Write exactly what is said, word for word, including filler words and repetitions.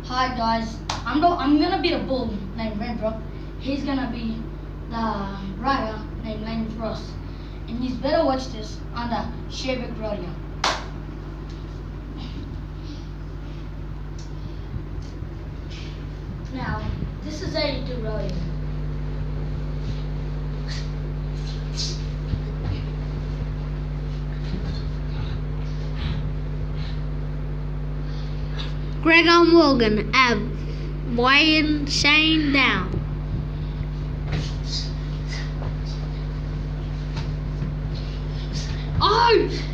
Hi guys, I'm go I'm gonna be the bull named Redbrook. He's gonna be the rider named Lane Frost, and you better watch this on the Cherbourg rodeo. Now, this is how you do rodeo. Gregor Morgan, Ab, Wayne Shane down. Oh!